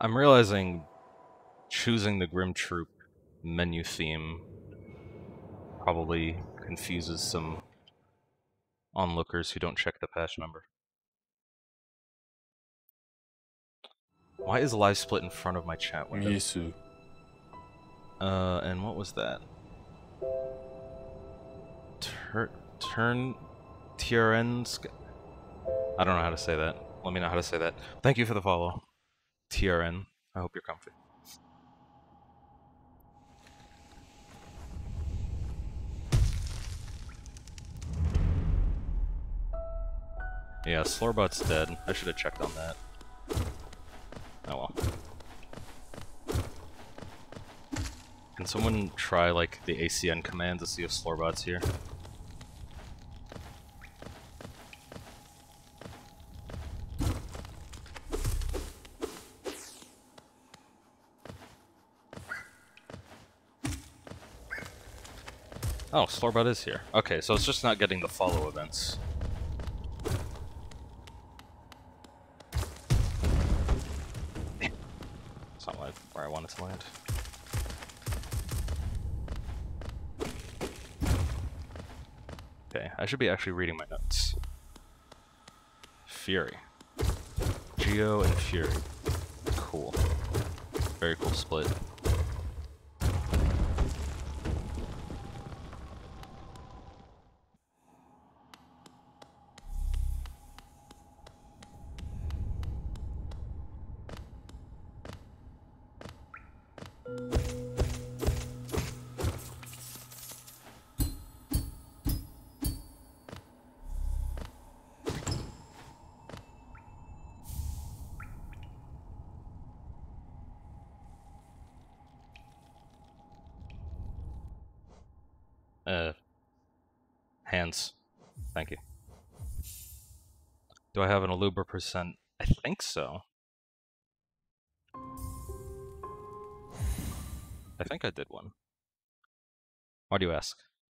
I'm realizing choosing the Grim Troop menu theme probably confuses some onlookers who don't check the patch number. Why is live split in front of my chat window? Yesu. And what was that? Turn TRN's. I don't know how to say that. Let me know how to say that. Thank you for the follow, TRN. I hope you're comfy. Yeah, Slorbot's dead. I should have checked on that. Oh well. Can someone try, like, the ACN command to see if Slorbot's here? Oh, Slorbot is here. Okay, so it's just not getting the follow events. It's not where I want it to land. Okay, I should be actually reading my notes. Fury. Geo and Fury. Cool. Very cool split. Hands. Thank you. Do I have an Aluber percent? I think so. I think I did one. Why do you ask?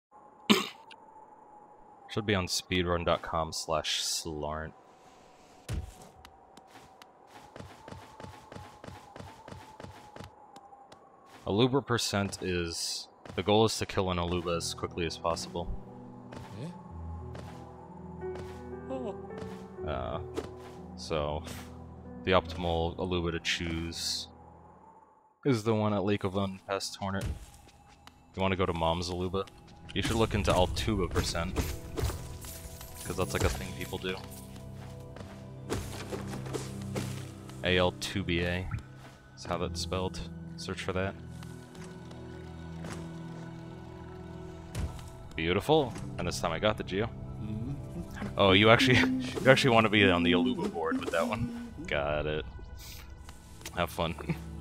Should be on speedrun.com/slarnt. Aluber percent is... The goal is to kill an Aluba as quickly as possible. Yeah? So, the optimal Aluba to choose is the one at Lake of Unpassed Hornet. You want to go to Mom's Aluba? You should look into Altuba percent, because that's like a thing people do. AL2BA is how that's spelled. Search for that. Beautiful. And this time I got the Geo. Oh, you actually want to be on the Aluba board with that one. Got it. Have fun.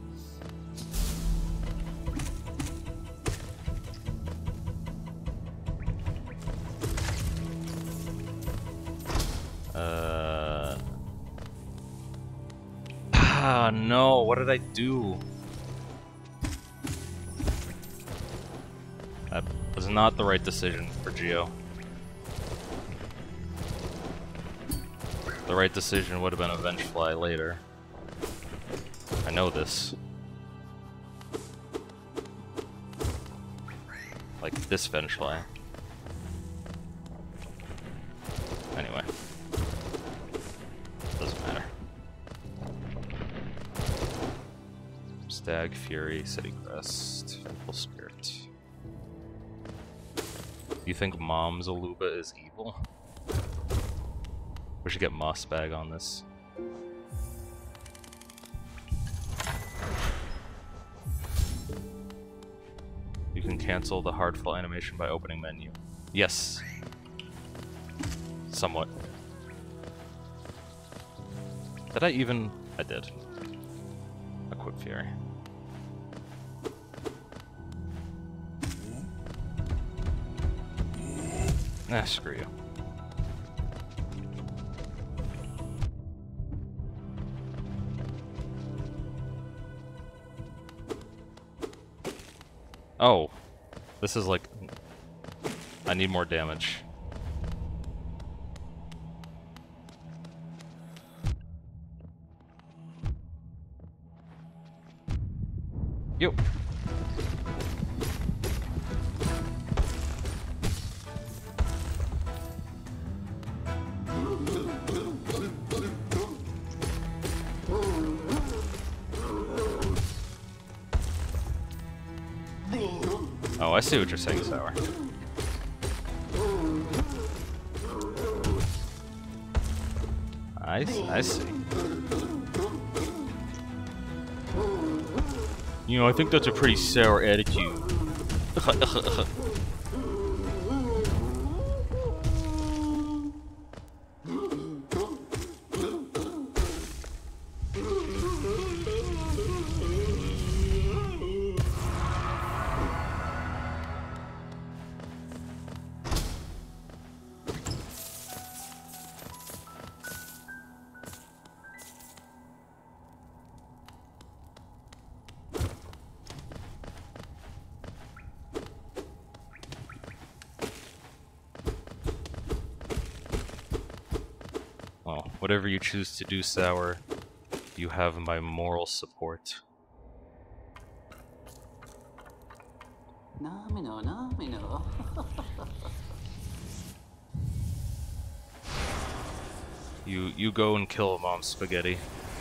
No, what did I do? That was not the right decision for Geo. The right decision would have been a Vengefly later. I know this. Like this Vengefly. Anyway. Doesn't matter. Stag, Fury, City Crest, Full Spirit. You think Mom's Aluba is evil? We should get Moss Bag on this. You can cancel the hard fall animation by opening menu. Yes. Somewhat. Did I even? I did. Equip Fury. Ah, screw you. Oh, this is like... I need more damage. Yo. Oh, I see what you're saying, Sour. I see. You know, I think that's a pretty sour attitude. Well, whatever you choose to do, Sour, you have my moral support. No. You go and kill Mom Spaghetti.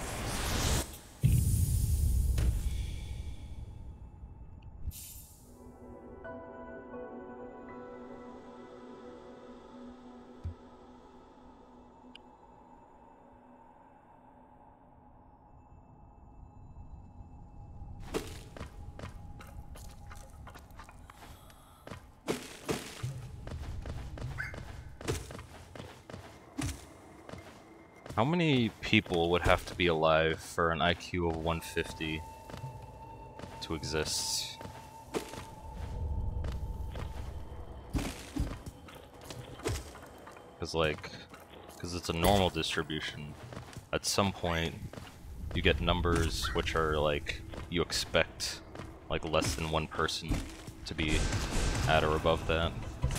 How many people would have to be alive for an IQ of 150 to exist? Because it's a normal distribution. At some point, you get numbers which are like, you expect like less than one person to be at or above that.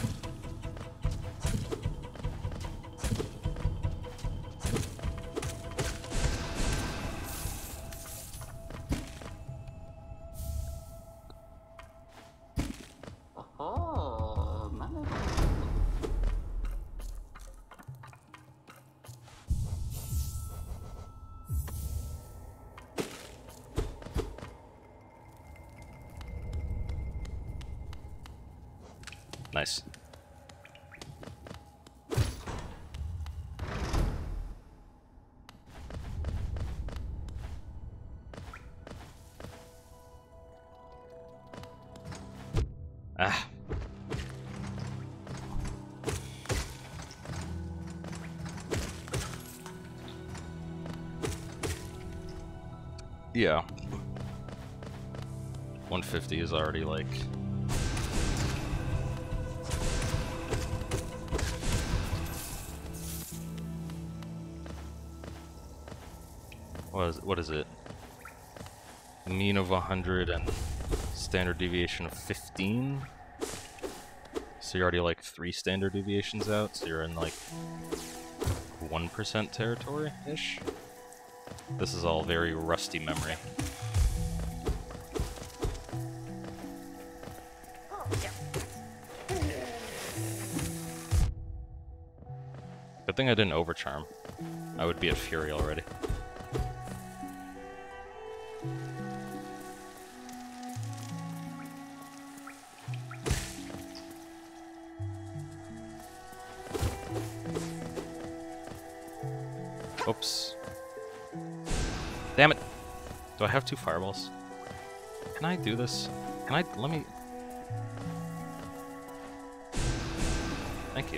Nice. Ah. Yeah. 150 is already like... What is it? Mean of 100 and standard deviation of 15? So you're already like 3 standard deviations out, so you're in like 1% territory-ish? This is all very rusty memory. Good thing I didn't overcharm. I would be at Fury already. Oops. Damn it! Do I have 2 fireballs? Can I do this? Can I... let me... Thank you.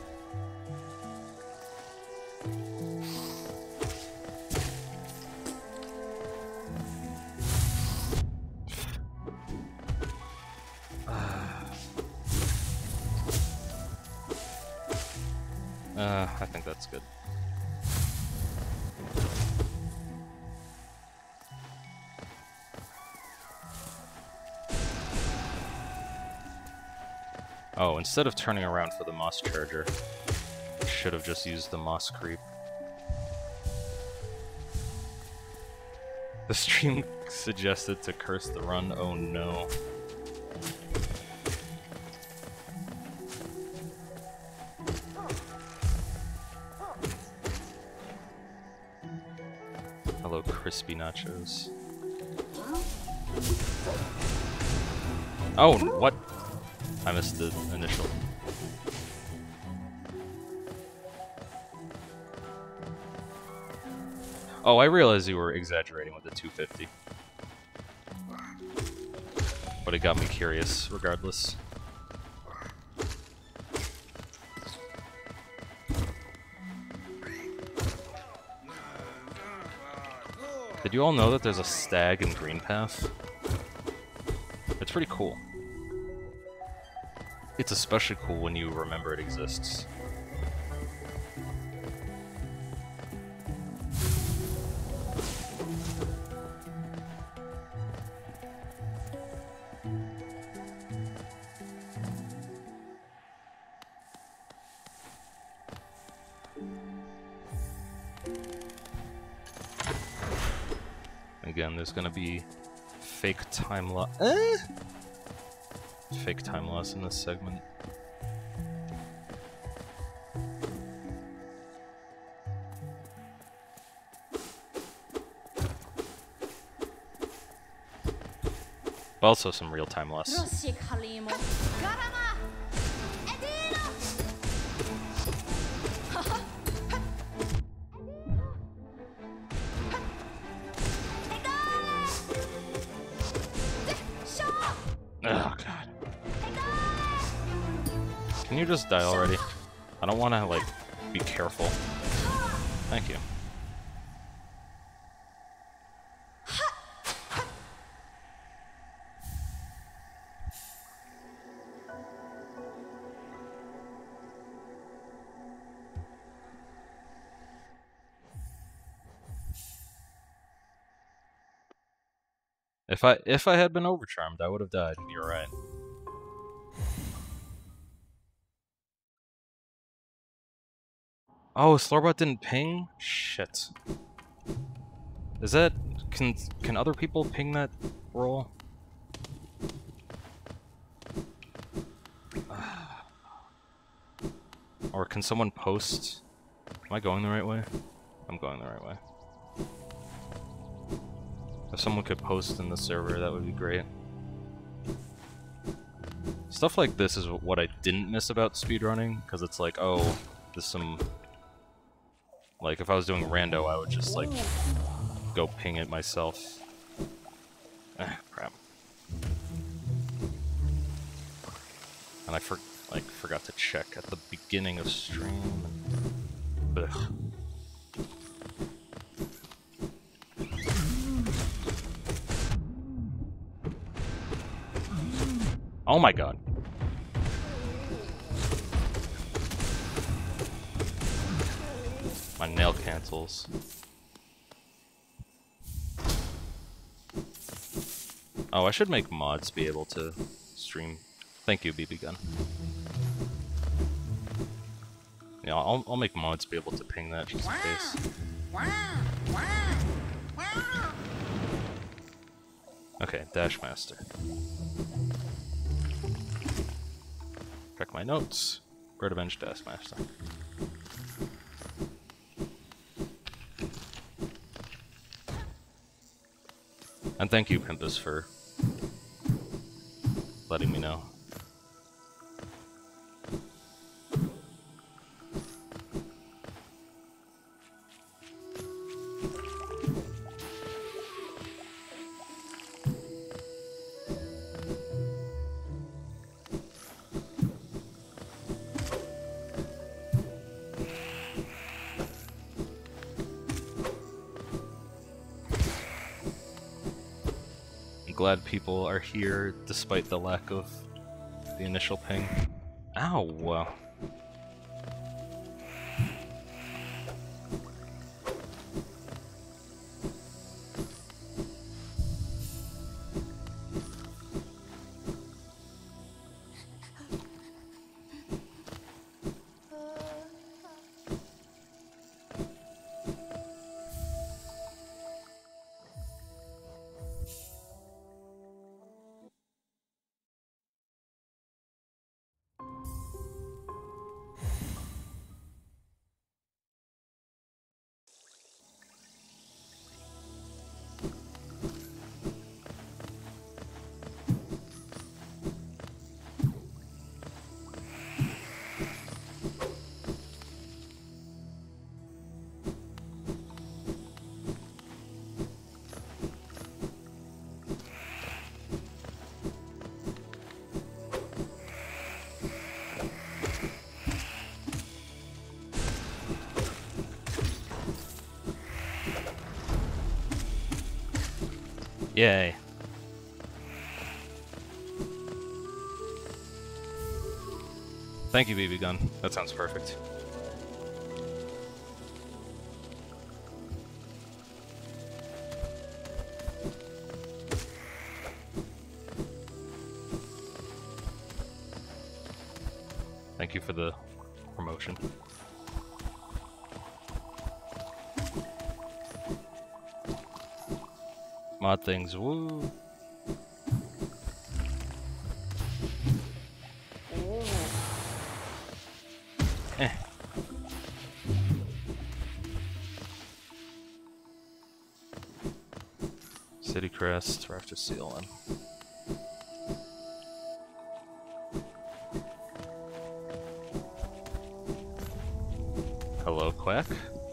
I think that's good. Oh, instead of turning around for the Moss Charger, I should have just used the Moss Creep. The stream suggested to curse the run. Oh no. Hello, crispy nachos. Oh, what? I missed the initial. Oh, I realized you were exaggerating with the 250. But it got me curious, regardless. Did you all know that there's a stag in Green Path? It's pretty cool. It's especially cool when you remember it exists. Again, there's gonna be fake time loss. Fake time loss in this segment. But also some real time loss. Oh god. Can you just die already? I don't want to, like, be careful. Thank you. If I had been overcharmed, I would have died. You're right. Oh, Slorbot didn't ping? Shit. Is that... Can other people ping that roll? Or can someone post... Am I going the right way? I'm going the right way. If someone could post in the server, that would be great. Stuff like this is what I didn't miss about speedrunning, because it's like, oh, there's some... Like, if I was doing rando, I would just, like, go ping it myself. Crap. And I forgot to check at the beginning of stream. Ugh. Oh my god. My nail cancels. Oh, I should make mods be able to stream. Thank you, BB Gun. Yeah, I'll make mods be able to ping that just in case. Okay, Dash Master. Check my notes. Bird Avenge Dash Master. And thank you, Pimpus, for letting me know. Glad people are here despite the lack of the initial ping. Ow! Yay. Thank you, BB gun. That sounds perfect. Thank you for the promotion. Mod things, woo! Eh. City crest, rafter ceiling. Hello, Quack.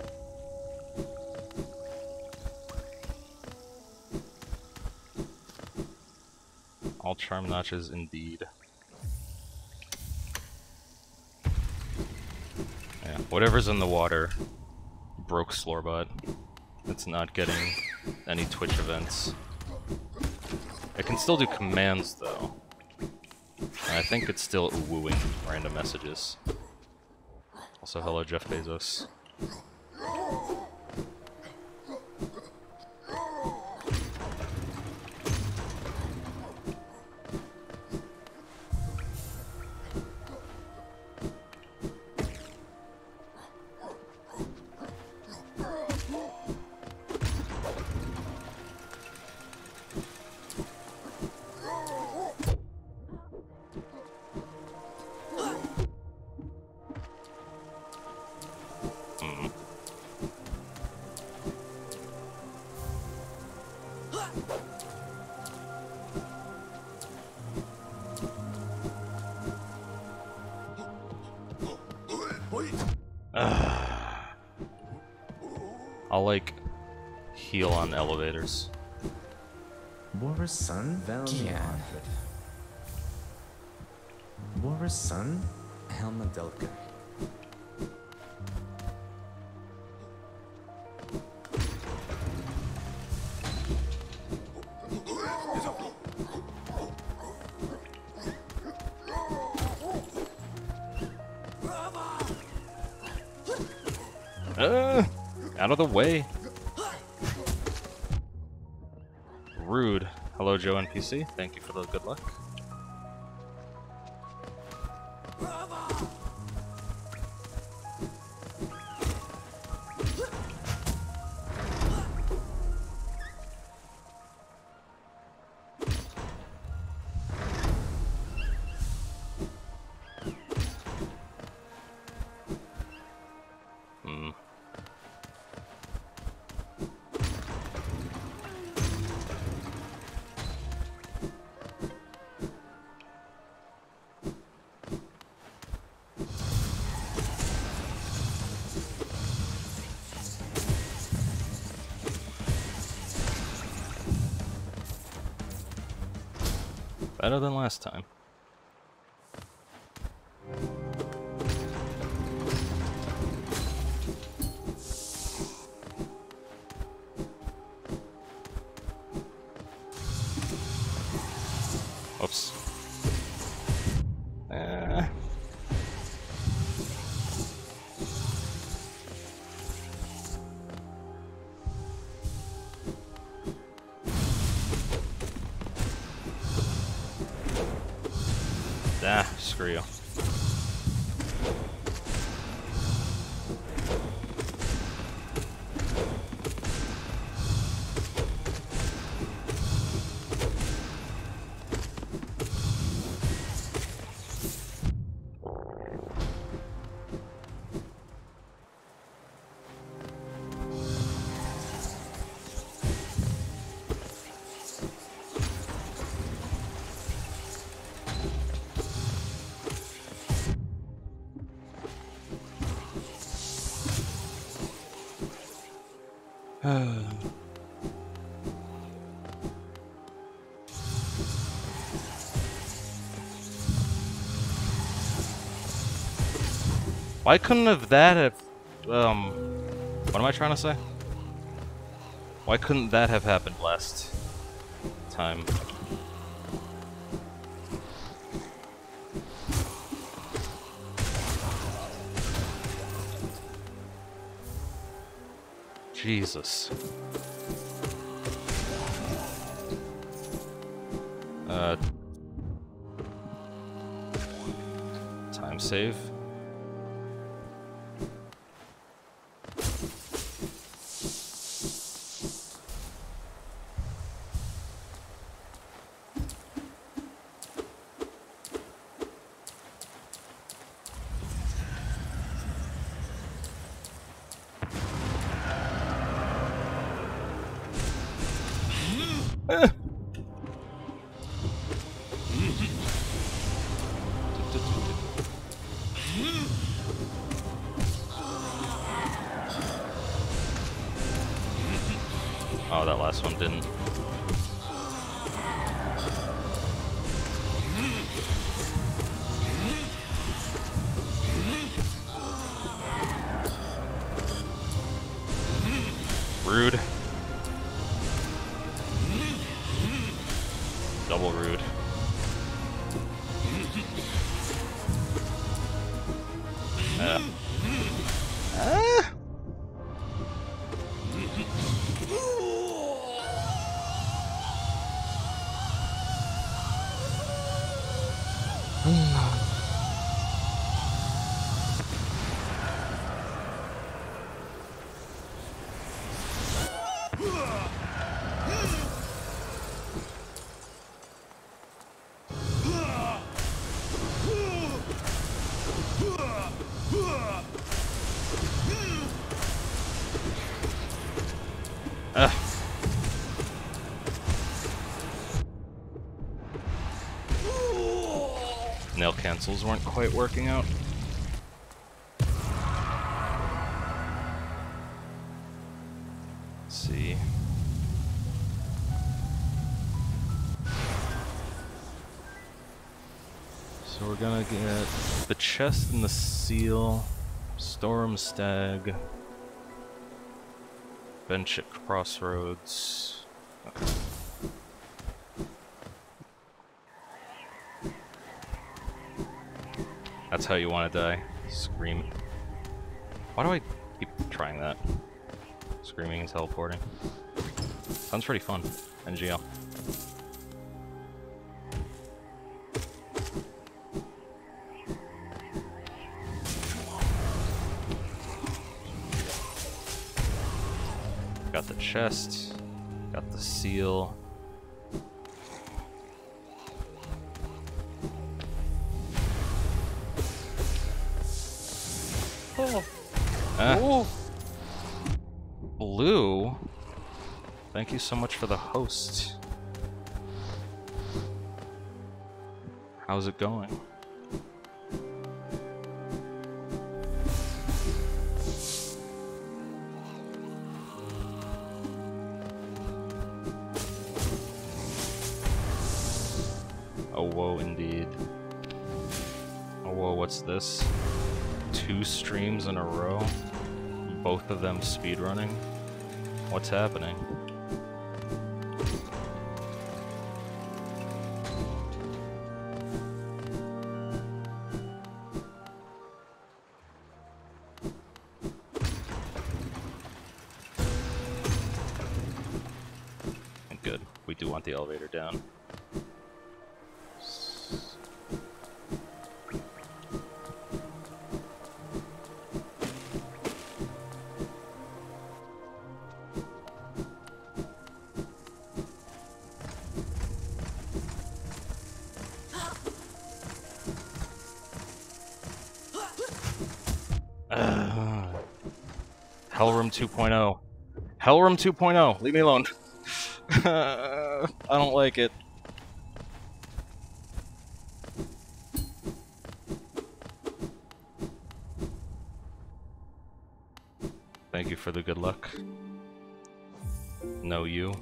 All charm notches indeed. Yeah, whatever's in the water broke Slorbot. It's not getting any Twitch events. I can still do commands though. And I think it's still wooing random messages. Also, hello, Jeff Bezos. I'll like heal on elevators. War's son? Valmian. War's son? Helmadelka. Out of the way. Rude. Hello, Joe NPC. Thank you for the good luck. Better than last time. Oops. Screw you. Why couldn't have that have, what am I trying to say? Why couldn't that have happened last time. Jesus. Time save. Oh, that last one didn't. Rude. Double rude. Nail cancels weren't quite working out. Let's see. So we're gonna get the chest and the seal, Storm Stag, bench at Crossroads. Okay. That's how you want to die. Scream. Why do I keep trying that? Screaming and teleporting. Sounds pretty fun. NGL. Got the chest. Got the seal. Oh. Blue, thank you so much for the host. How's it going? Oh, whoa, indeed. Oh, whoa, what's this? 2 streams in a row? Both of them speedrunning? What's happening? Good. We do want the elevator down. Hellroom 2.0. Hellroom 2.0. Leave me alone. I don't like it. Thank you for the good luck. No, you.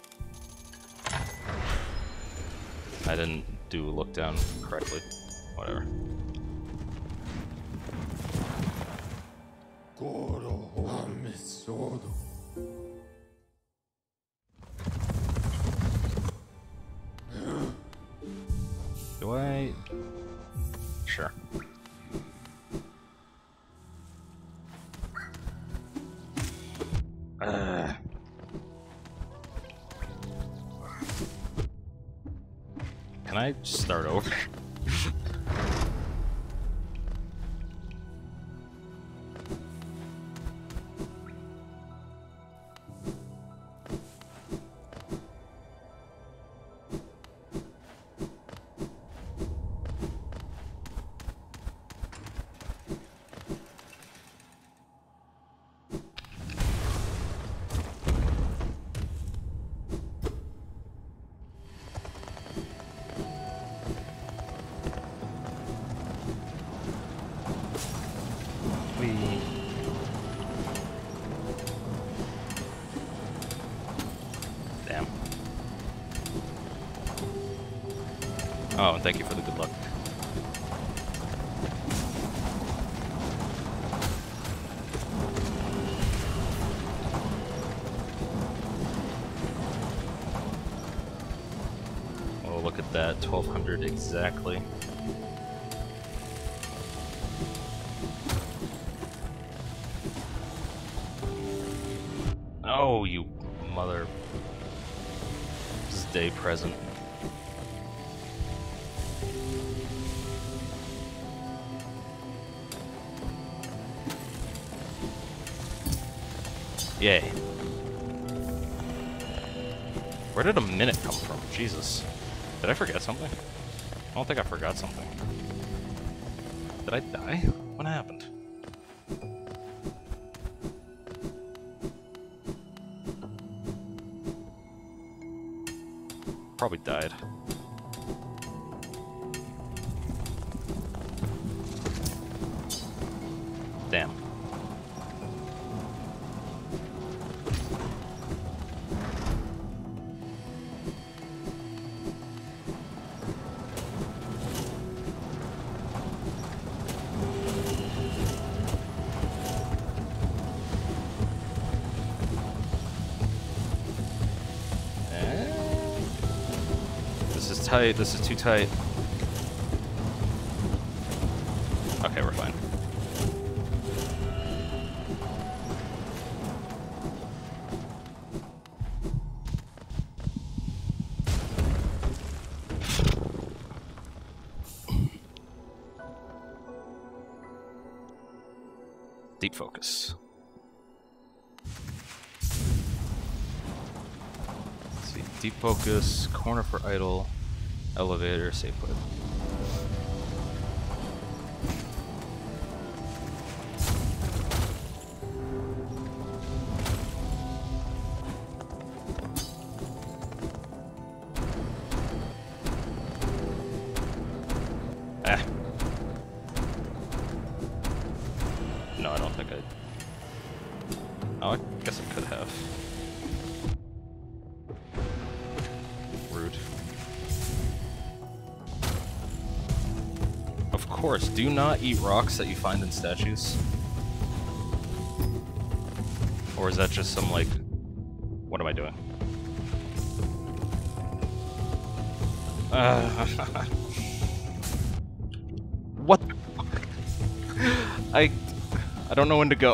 I didn't do look down correctly. Whatever. Do I? Sure. Can I just start over? Damn. Oh, and thank you for the good luck. Oh, look at that. 1200 exactly. Oh, you mother... This is day present. Yay. Where did a minute come from? Jesus. Did I forget something? I don't think I forgot something. Did I die? What happened? Probably died. Damn. This is tight. This is too tight. Okay, we're fine. Deep focus. Let's see. Deep focus, corner for idle, elevator, safe put. Ah. No, I don't think I... Oh, I guess I could have. Rude. Of course, do not eat rocks that you find in statues. Or is that just some, like... What am I doing? What the fuck? I don't know when to go.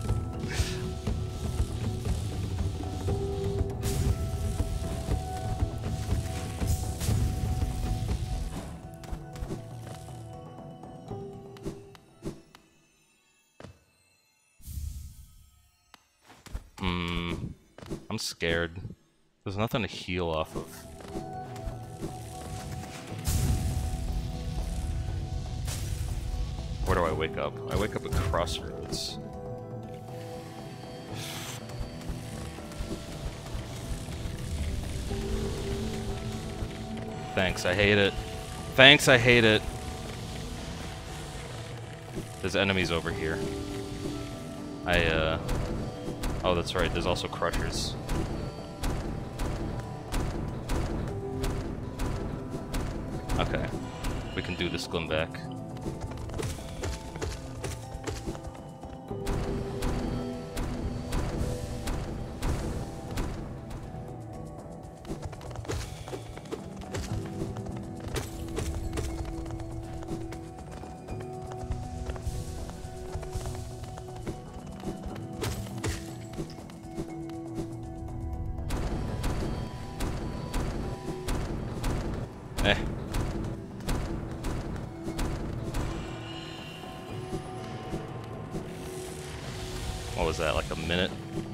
I'm scared. There's nothing to heal off of. Where do I wake up? I wake up at Crossroads. Thanks, I hate it. Thanks, I hate it. There's enemies over here. Oh, that's right, there's also crushers. Okay. We can do this going back. Eh. What was that, like a minute?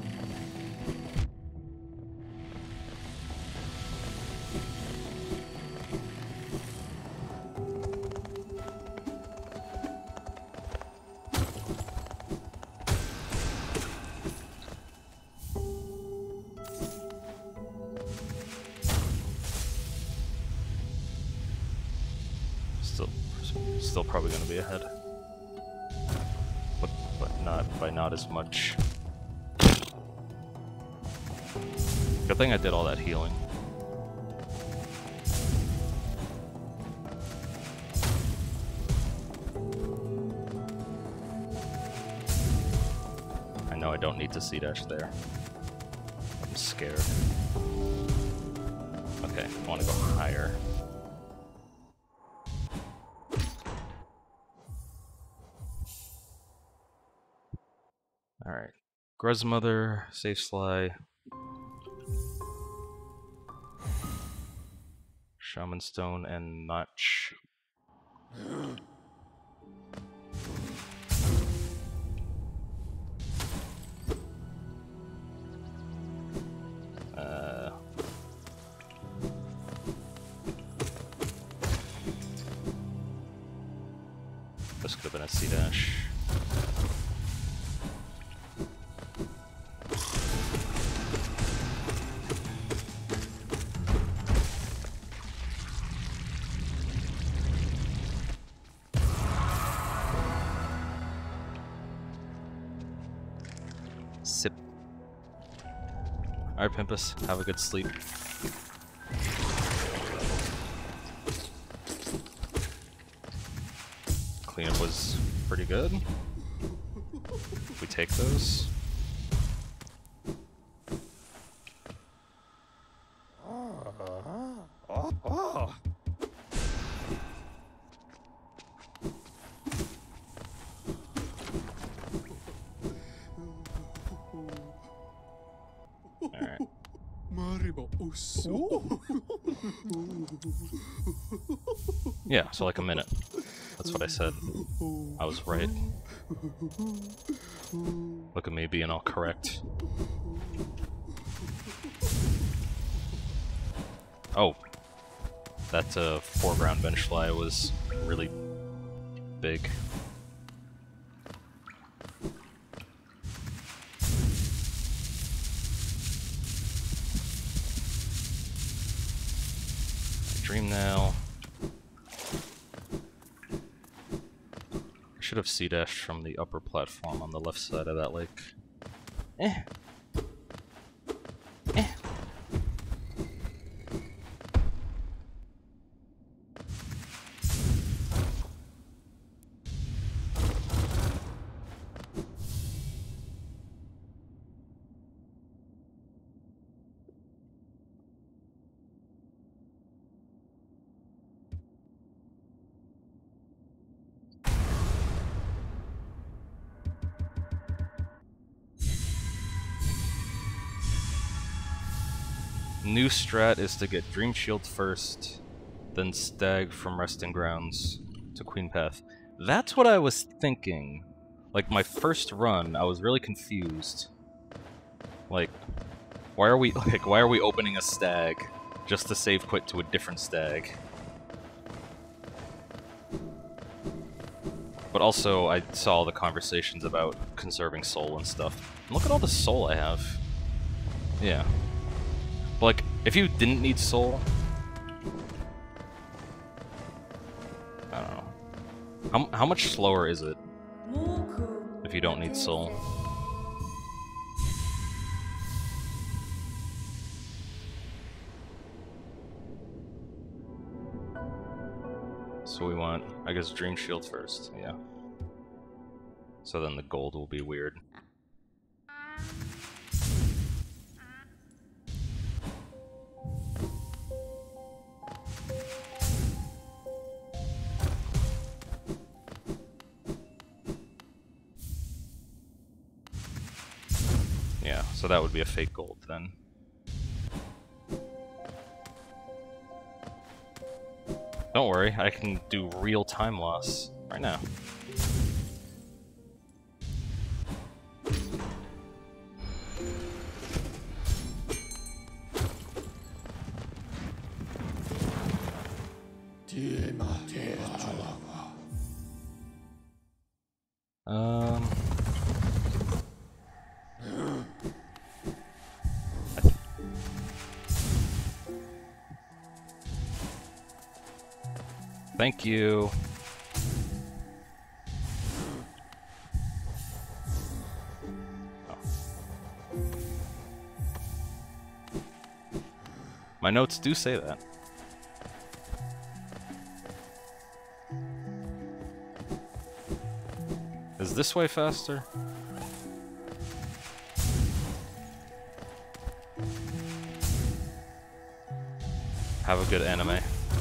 Still probably gonna be ahead. But not as much. Good thing I did all that healing. I know I don't need to C-dash there. I'm scared. Okay, I want to go higher. Alright. Gruzmother, Safe Sly. Shaman Stone and Notch. This could have been a C-dash. Sip. Alright, Pimpus, have a good sleep. Cleanup was pretty good. We take those. Yeah, so like a minute. That's what I said. I was right. Look at me being all correct. Oh. That foreground bench fly was really big. Dream now. I should have C-dashed from the upper platform on the left side of that lake. Eh. Eh. New strat is to get Dream Shield first, then Stag from Resting Grounds to Queen Path. That's what I was thinking. Like, my first run, I was really confused. Like, why are we opening a Stag just to save quit to a different Stag? But also, I saw the conversations about conserving soul and stuff. And look at all the soul I have. Yeah. Like, if you didn't need soul, I don't know. How much slower is it if you don't need soul? So we want, I guess, Dream Shield first, yeah. So then the gold will be weird. Yeah, so that would be a fake gold then. Don't worry, I can do real time loss right now. Thank you. Oh. My notes do say that. Is this way faster? Have a good anime.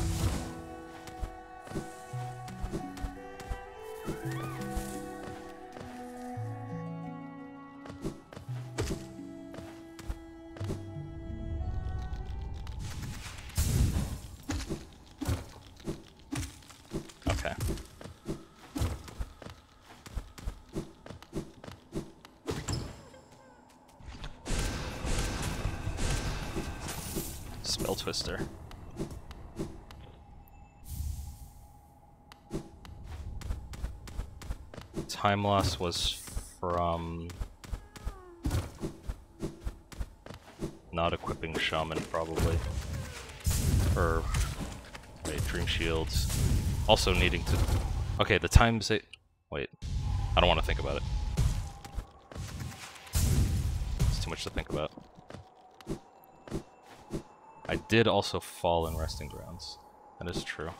Okay. Spell Twister. Time loss was from not equipping Shaman, probably. Or wait, Dream Shields. Also needing to. Okay, the time say. Wait, I don't want to think about it. It's too much to think about. I did also fall in Resting Grounds. That is true.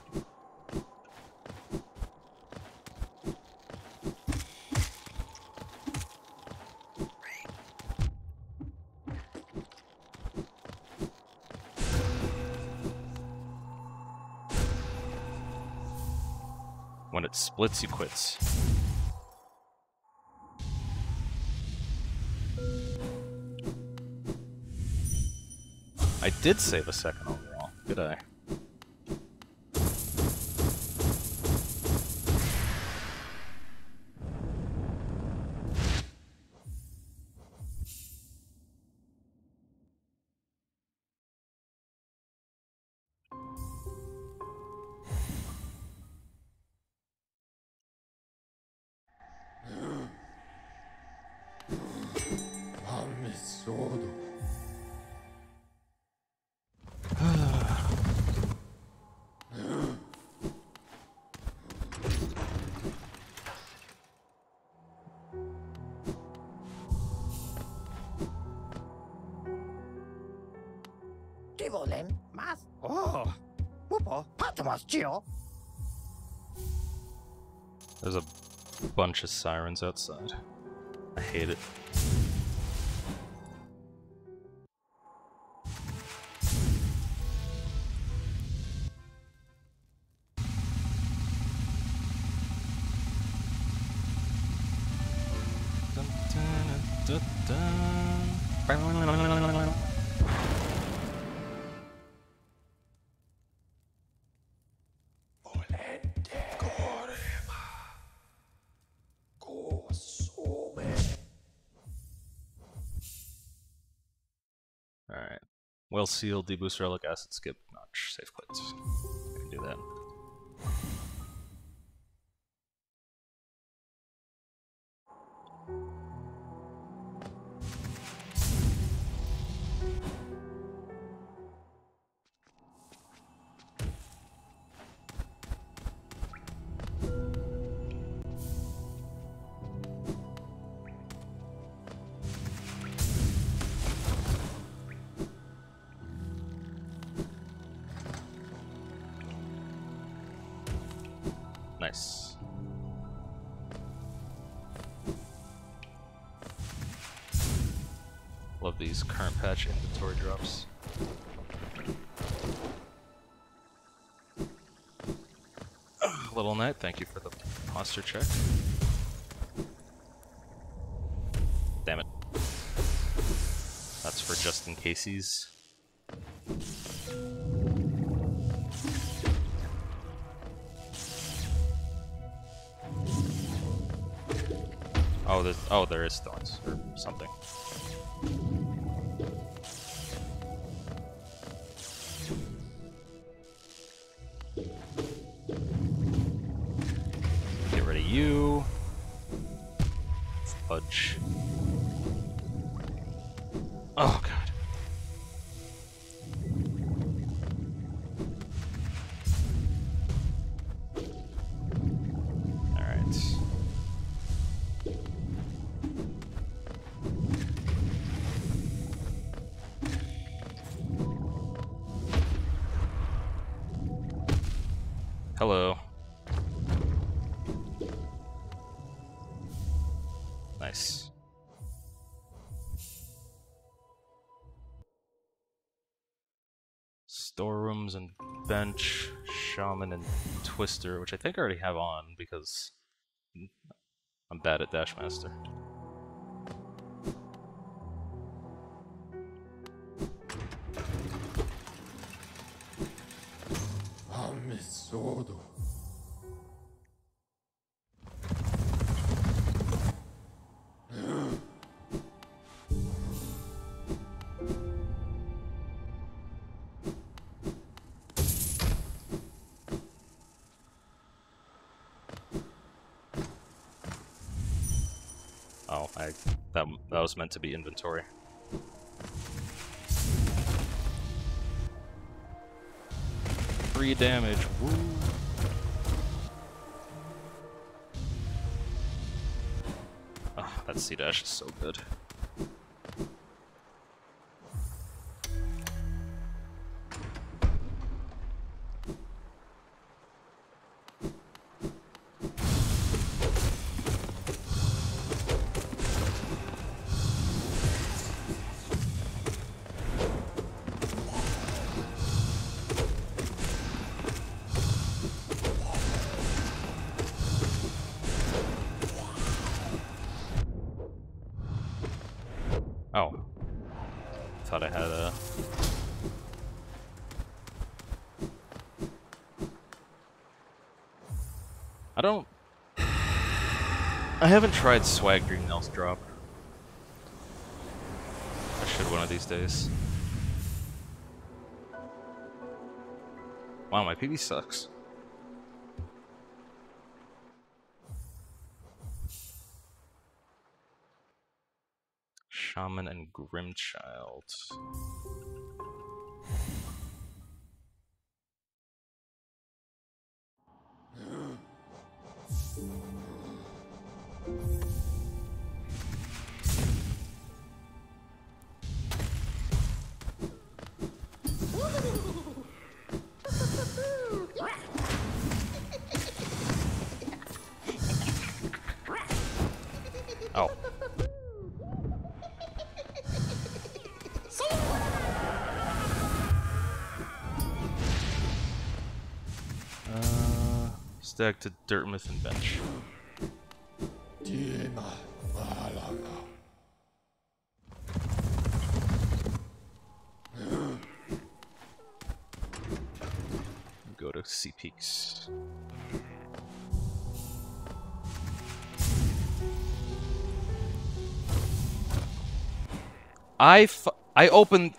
When it splits, he quits. I did say the second overall, did I? There's a bunch of sirens outside. I hate it. Alright. Well sealed, deboost relic, acid skip, notch, safe clicks. I can do that. Nice. Love these current patch inventory drops. Little Knight, thank you for the posture check. Damn it. That's for just in caseies. Oh, there is thorns or something. Get rid of you. Fudge. Oh god. Hello. Nice. Storerooms and bench, shaman and twister, which I think I already have on because I'm bad at Dashmaster. Oh, that was meant to be inventory. Free damage. Woo. Oh, that C-dash is so good. Oh. Thought I had a... I haven't tried Swag Dream Nails Drop. I should one of these days. Wow, my PB sucks. Shaman and Grimchild. Oh. Stack to Dirtmouth and bench. Go to Sea Peaks. I opened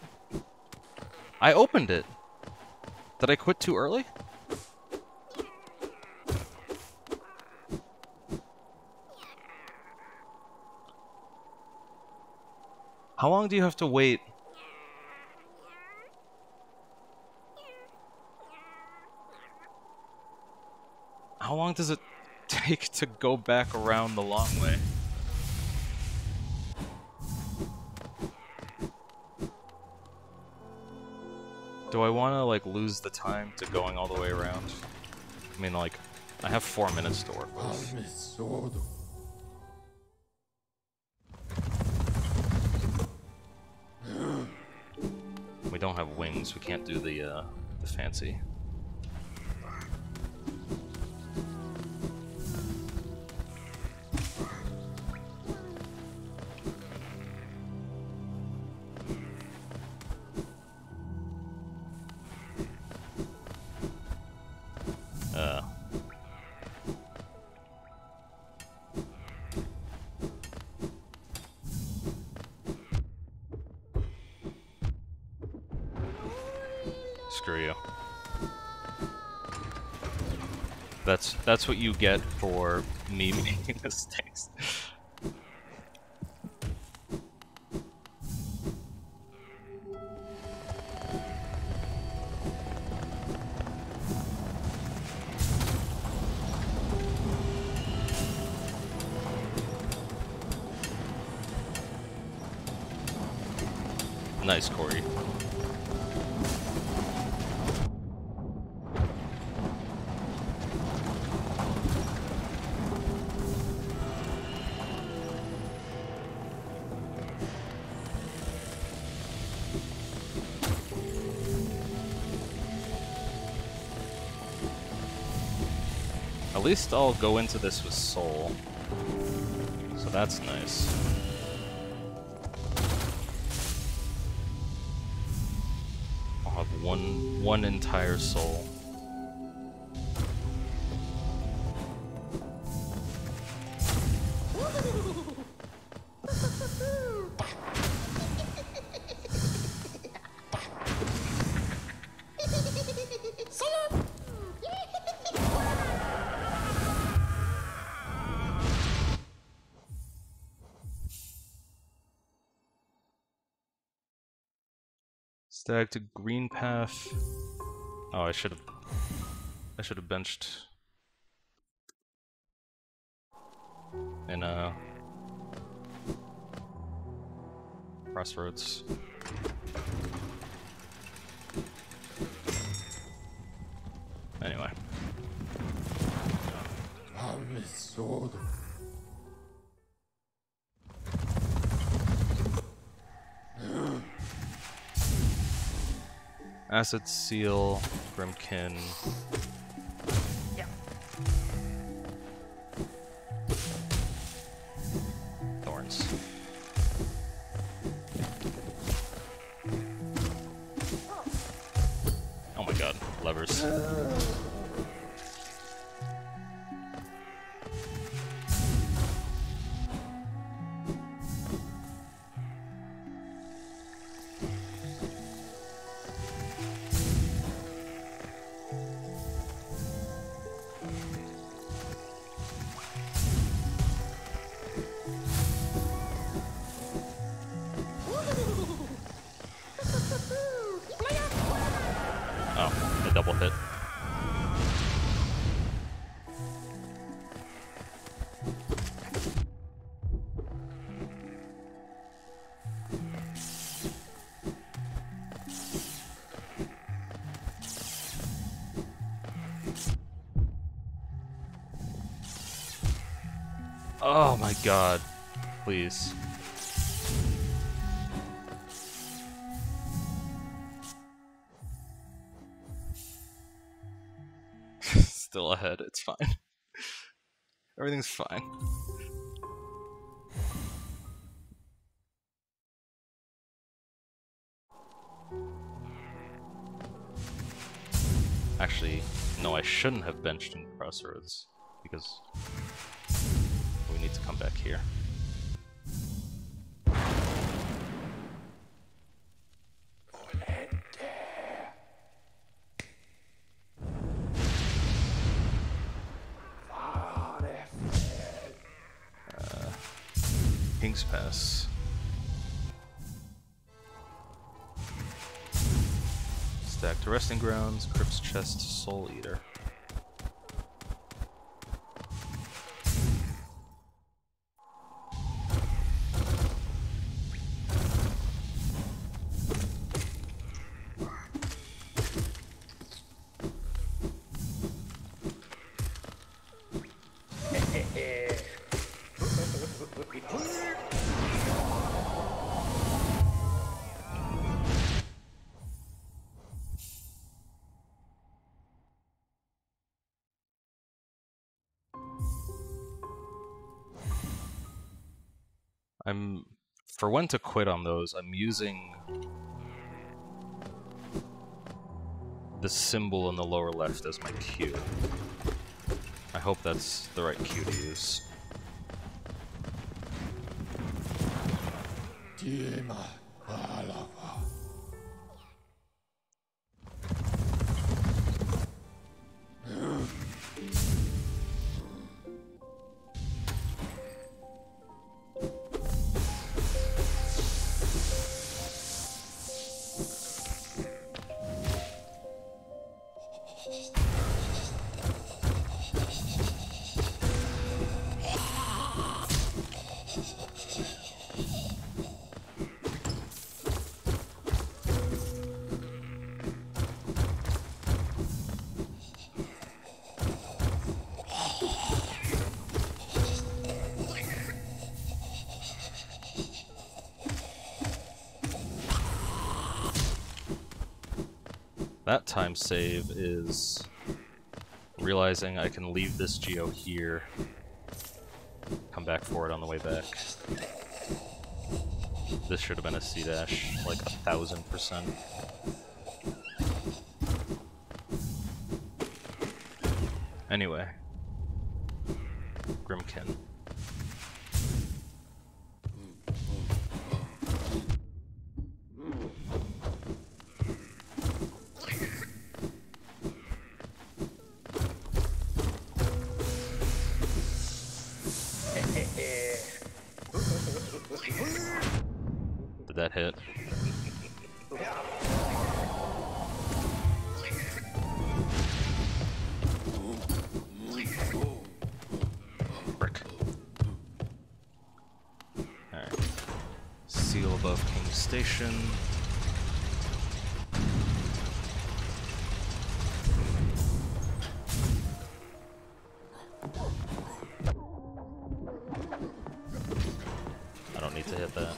it. Did I quit too early? How long do you have to wait? How long does it take to go back around the long way? Do I want to, like, lose the time to going all the way around? I mean, like, I have 4 minutes to work with. We don't have wings, we can't do the fancy. That's what you get for me making mistakes. Nice, Corey. At least I'll go into this with soul, so that's nice. I'll have one entire soul. Stag to green path. Oh, I should have benched in Crossroads. Anyway. Acid Seal, Grimkin. Thorns. Oh my god, levers. Oh, a double hit. Oh my god, please. Still ahead, it's fine. Everything's fine. Actually, no, I shouldn't have benched in Crossroads, because we need to come back here. King's Pass. Stack to Resting Grounds, Crypt's Chest, Soul Eater. For when to quit on those, I'm using the symbol in the lower left as my cue. I hope that's the right cue to use. That time save is realizing I can leave this geo here, come back for it on the way back. This should have been a C-dash, like 1000%. Anyway, Grimkin. Did that hit? Frick. Alright. Seal above King Station. I don't need to hit that.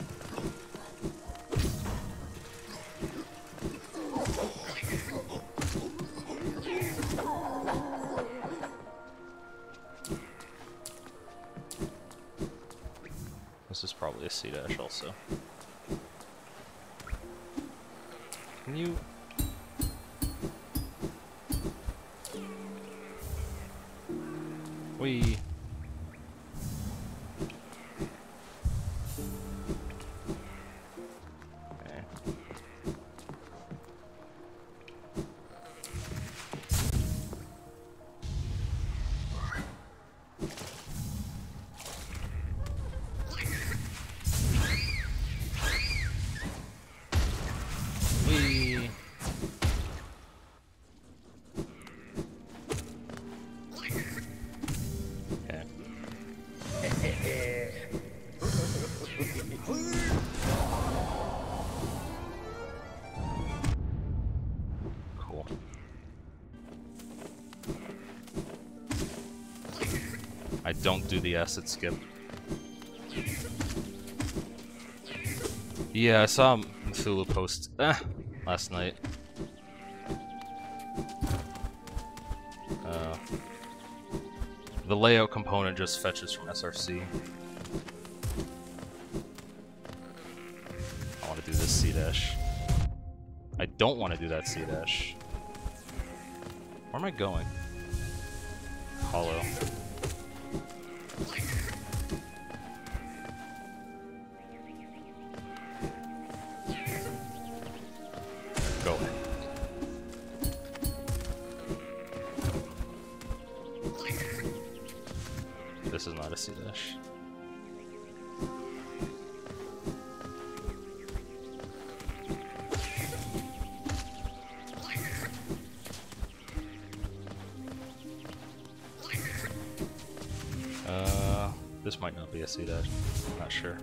This is probably a C-dash also. Can you... We... Okay. We... Cool. I don't do the acid skip. Yeah, I saw Cthulhu post last night. The layout component just fetches from SRC. I want to do this C-dash. I don't want to do that C-dash. Where am I going? Hollow. Go. This is not a C-dash. This might not be a C-dash. Not sure.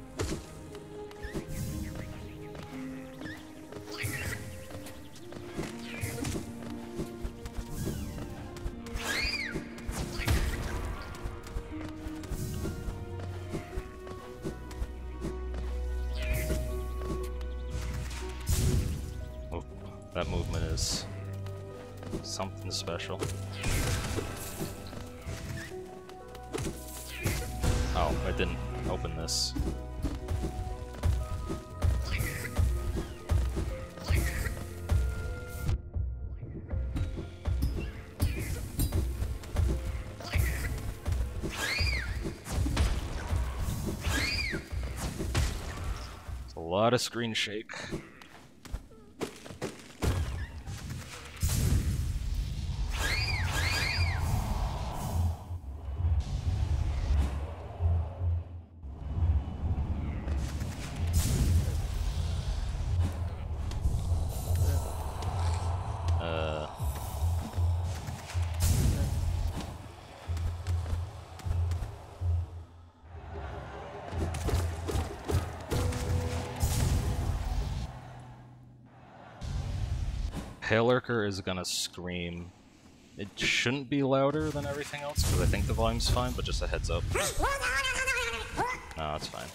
Oh, that movement is something special. Oh, I didn't open this. It's a lot of screen shake. Pale Lurker is gonna scream. It shouldn't be louder than everything else, because I think the volume's fine, but just a heads up. No, it's fine.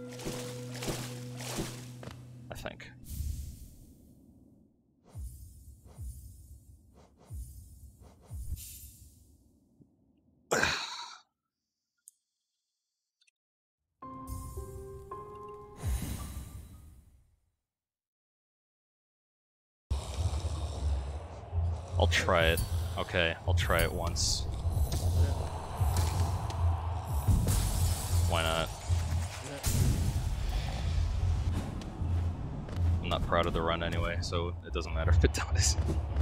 I think. I'll try it. Okay, I'll try it once. Why not? I'm not proud of the run anyway, so it doesn't matter if it dies.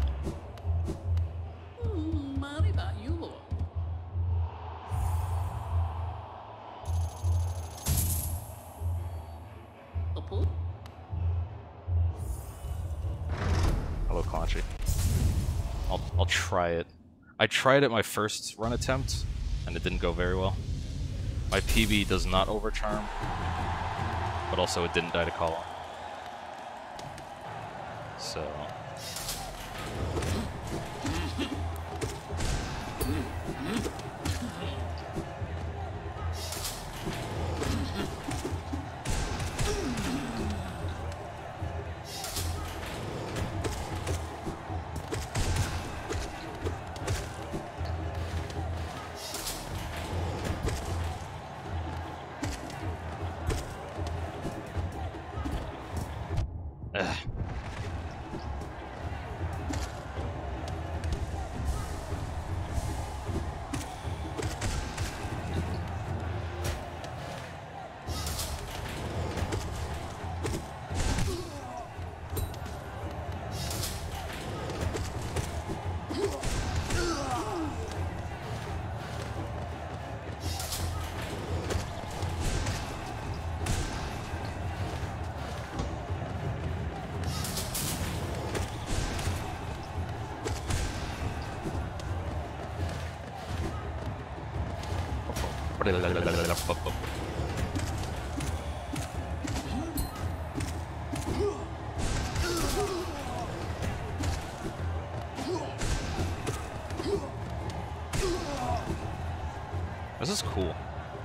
Hello, Clanchy. I'll try it. I tried it my first run attempt, and it didn't go very well. My PB does not overcharm, but also it didn't die to column. So... This is cool.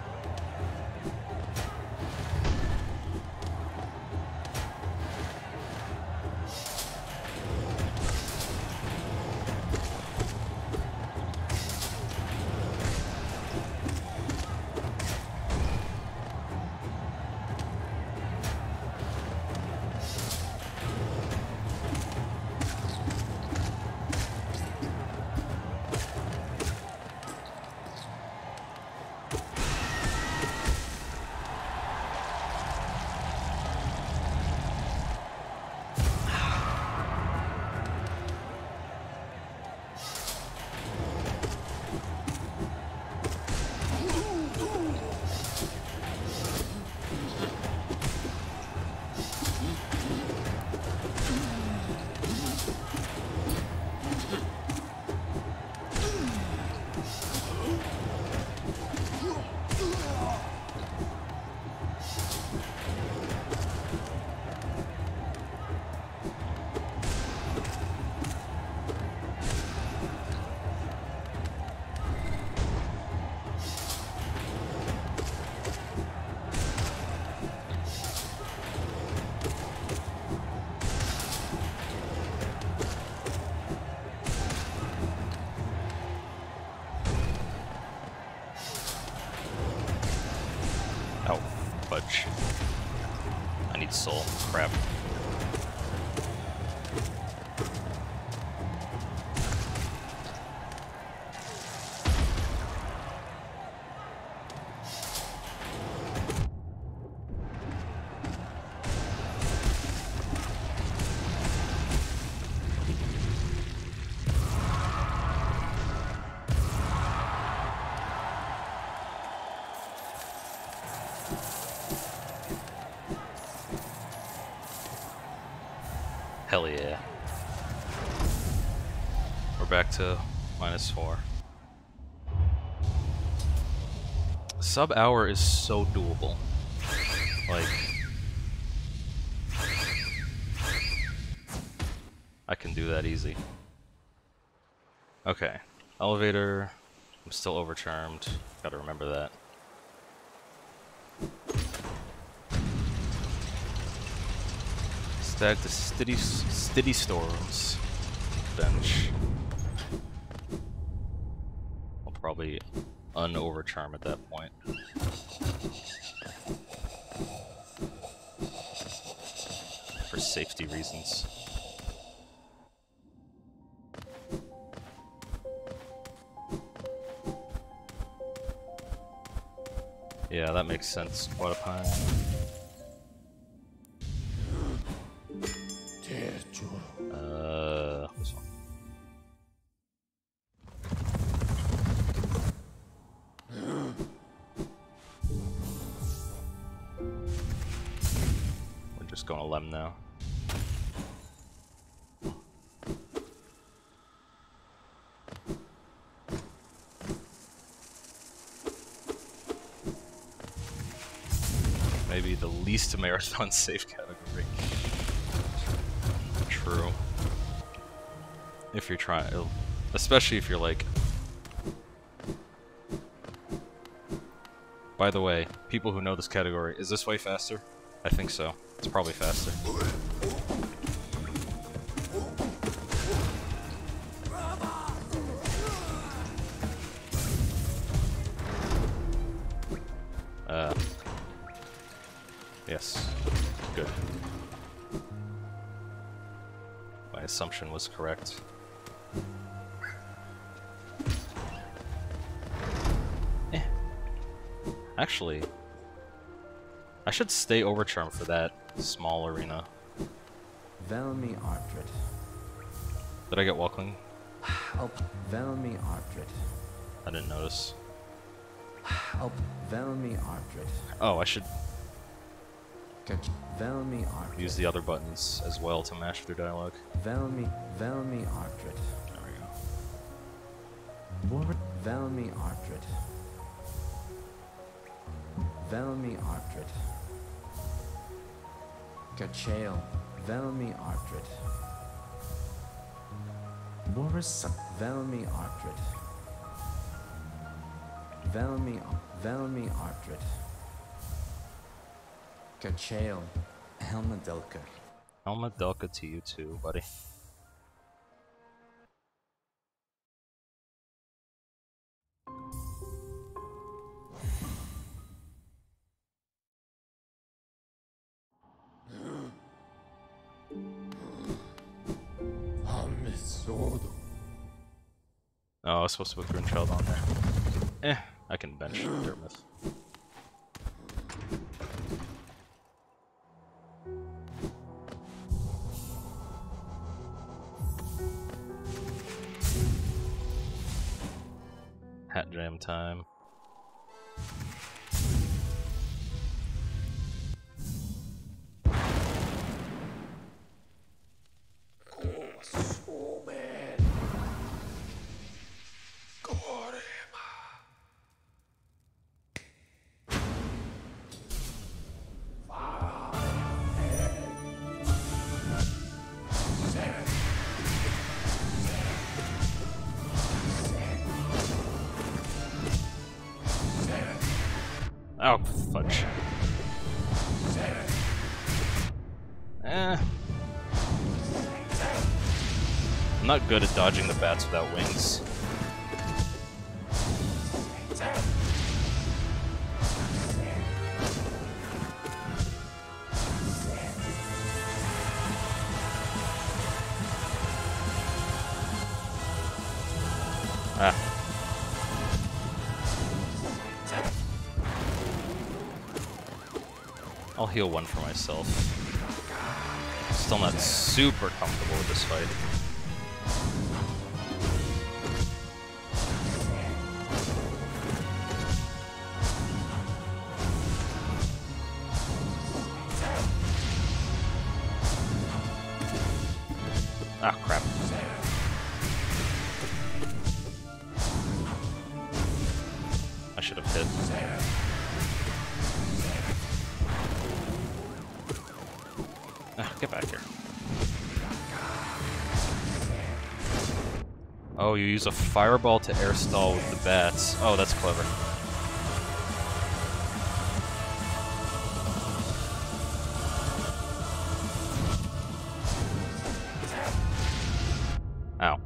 Oh, fudge. I need soul. Crap. Hell yeah. We're back to -4. Sub-hour is so doable. Like... I can do that easy. Okay. Elevator. I'm still overcharmed. Gotta remember that. Stag to Stiddy Storms. Bench. I'll probably un-overcharm at that point. For safety reasons. Yeah, that makes sense. What a pine. This one. We're just going to Lem now. Maybe the least marathon safe category. True. If you're trying, especially if you're like. By the way, people who know this category, is this way faster? I think so. It's probably faster. Yes. Good. My assumption was correct. Actually, I should stay overcharmed for that small arena. Velmi Artred. Did I get Walkling? Oh, Velmi Artred. I didn't notice. Oh, Velmi Artred. Oh, I should Velmi Artred. use the other buttons as well to mash through dialogue. Velmi Artred. There we go. Velmi Artred. Velmi Artred. Gachael. Velmi Artred. Boris Velmi Artred. Velmi Artred. Gachael. Helma Delka. Helma Delka to you too, buddy. Oh, I was supposed to put Grinchild on there. I can bench Dermot. Hat jam time. Oh, fudge. I'm not good at dodging the bats without wings. Ah. I'll heal one for myself. Still not super comfortable with this fight. Ah, crap. I should have hit. Get back here. Oh, you use a fireball to air stall with the bats. Oh, that's clever. Ow.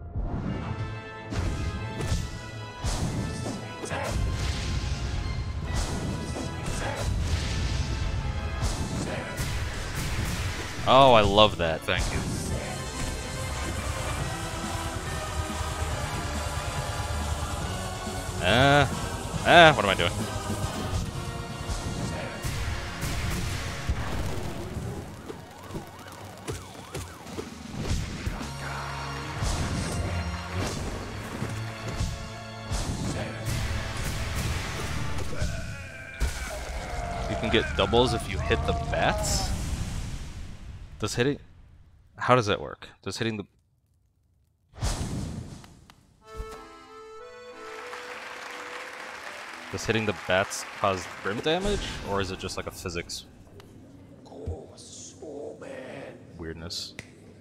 Oh, I love that. Thank you. What am I doing? You can get doubles if you hit the bats? Does hitting... How does that work? Does hitting the... Does hitting the bats cause brim damage? Or is it just like a physics weirdness?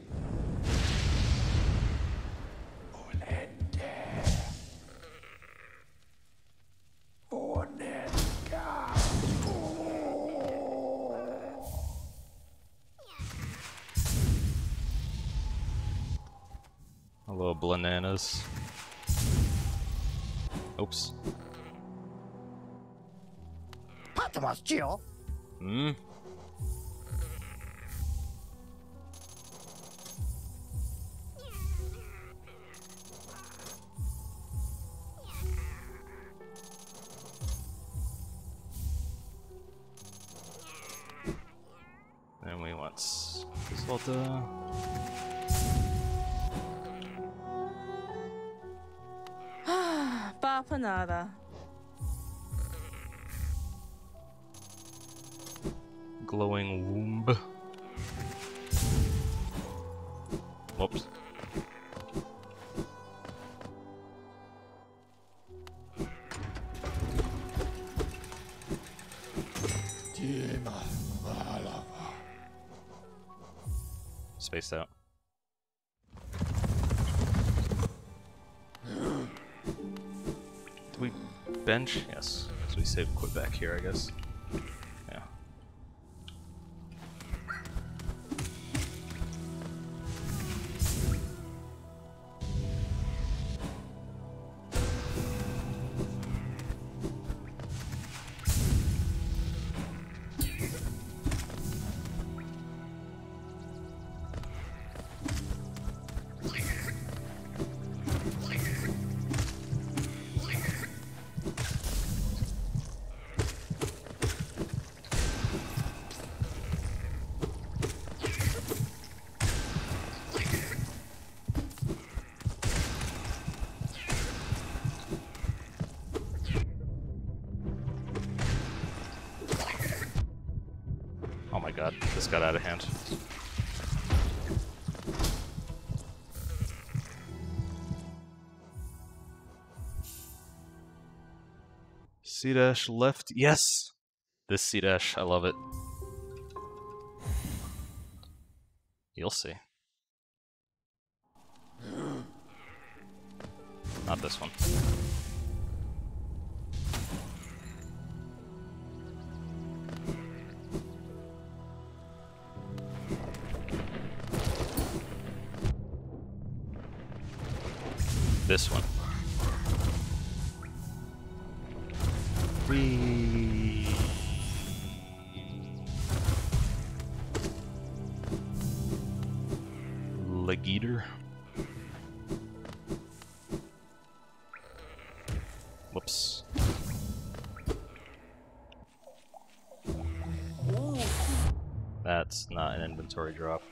Hello, bananas. Oops. Hmm? And we want Slota. Papa nada. Glowing womb. Whoops. Spaced out. Do we bench? Yes. So we save and quit back here, I guess. Yeah. Oh my god, this got out of hand. C-dash left, yes! This C-dash, I love it. You'll see. Not this one. This one. Whee. Legator. Whoops. That's not an inventory drop.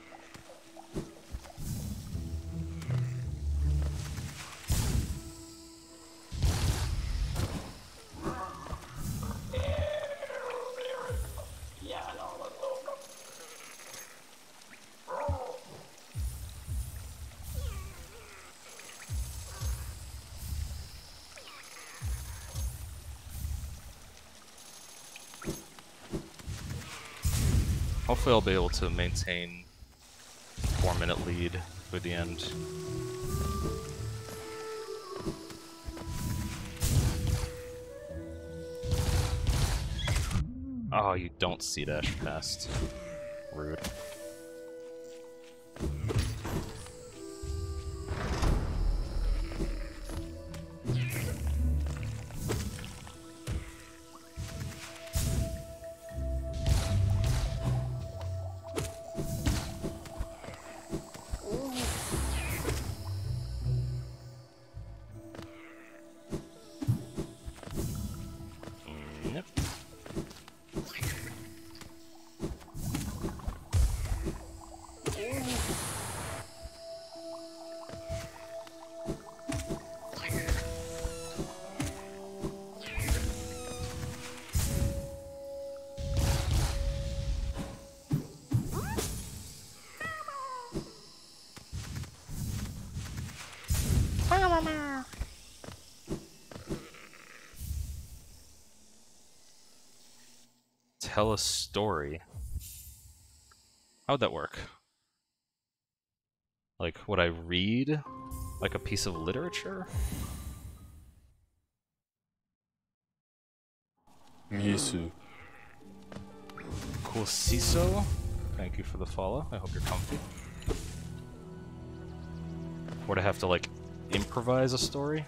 Hopefully I'll be able to maintain 4-minute lead through the end. Oh, you don't see dash past. Rude. Yep. Tell a story. How'd that work? Like, would I read like a piece of literature? Misu. Cool CISO. Thank you for the follow. I hope you're comfy. Would I have to like improvise a story?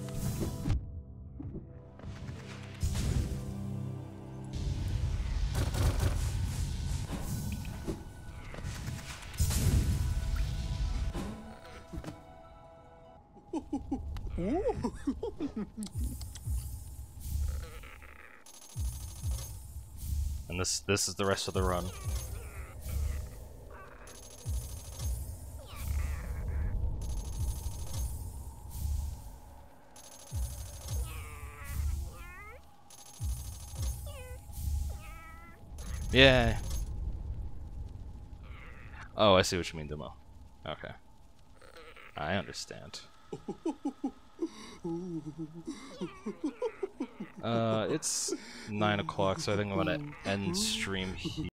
And this is the rest of the run. Yeah. Oh, I see what you mean, Demo. Okay. I understand. It's 9 o'clock, so I think I'm gonna end stream here.